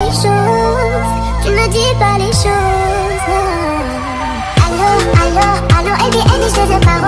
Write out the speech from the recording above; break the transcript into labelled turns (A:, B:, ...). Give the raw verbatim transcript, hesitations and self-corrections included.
A: les choses, tu me dis pas les choses. Allô, allô, allô, et bien, et je te parle.